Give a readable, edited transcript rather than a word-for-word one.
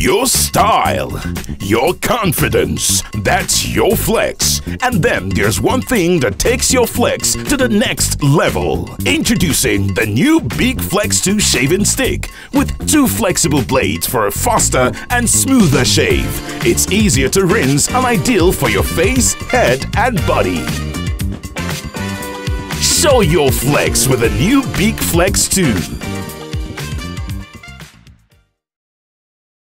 Your style, your confidence, that's your flex. And then there's one thing that takes your flex to the next level. Introducing the new Bic Flex 2 shaving stick with 2 flexible blades for a faster and smoother shave. It's easier to rinse and ideal for your face, head and body. Show your flex with a new Bic Flex 2.